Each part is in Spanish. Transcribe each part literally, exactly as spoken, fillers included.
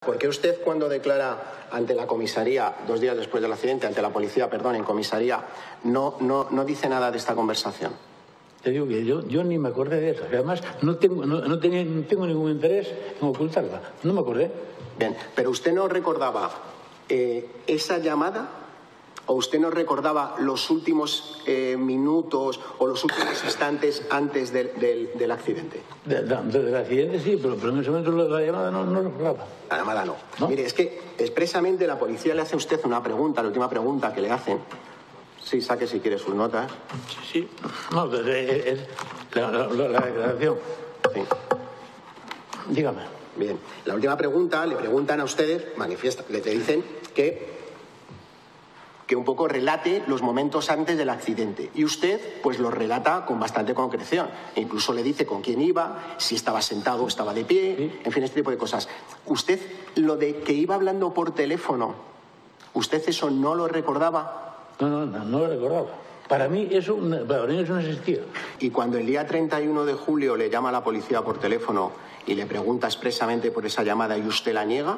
¿Por qué usted, cuando declara ante la comisaría, dos días después del accidente, ante la policía, perdón, en comisaría, no, no, no dice nada de esta conversación? Te digo que yo, yo ni me acordé de eso. Además, no tengo, no, no, tenía, no tengo ningún interés en ocultarla. No me acordé. Bien, pero usted no recordaba eh, esa llamada, o usted no recordaba los últimos eh, minutos o los últimos instantes antes del, del, del accidente. De, de, del accidente sí, pero, pero en ese momento la, la llamada no, no recordaba. La llamada no. no. Mire, es que expresamente la policía le hace a usted una pregunta, la última pregunta que le hacen. Sí, saque si quiere sus notas. Sí, sí. No, es, es la, la, la declaración. Sí. Dígame. Bien, la última pregunta, le preguntan a ustedes, manifiesta, le dicen que, que un poco relate los momentos antes del accidente. Y usted, pues lo relata con bastante concreción. E incluso le dice con quién iba, si estaba sentado o estaba de pie, ¿sí? En fin, este tipo de cosas. Usted, lo de que iba hablando por teléfono, ¿usted eso no lo recordaba? No, no, no, no lo recordaba. Para mí eso, para mí eso no existía. Y cuando el día treinta y uno de julio le llama a la policía por teléfono y le pregunta expresamente por esa llamada y usted la niega.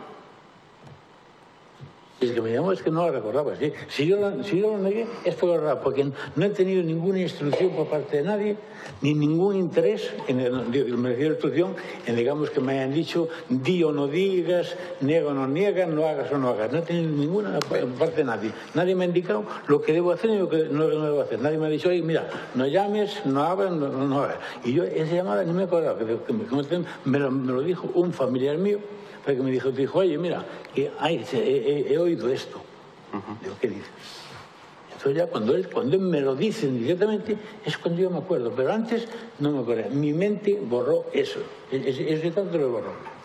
El que me llamó es que no la recordaba. ¿Sí? Si, yo la, si yo lo negué es por la verdad, porque no he tenido ninguna instrucción por parte de nadie, ni ningún interés en el, me refiero a instrucción, en digamos que me hayan dicho di o no digas, niega o no niegas, no hagas o no hagas. No he tenido ninguna por parte de nadie. Nadie me ha indicado lo que debo hacer y lo que no, no debo hacer. Nadie me ha dicho, oye, mira, no llames, no hagas, no, no hagas. Y yo esa llamada ni me acordaba, que, que me, me, lo, me lo dijo un familiar mío. Que me dijo, dijo, oye, mira, que hay, he, he, he oído esto. Uh-huh. Digo, ¿qué dices? Entonces ya cuando él, cuando él me lo dice directamente es cuando yo me acuerdo, pero antes no me acuerdo. Mi mente borró eso, ese, ese tanto lo borró.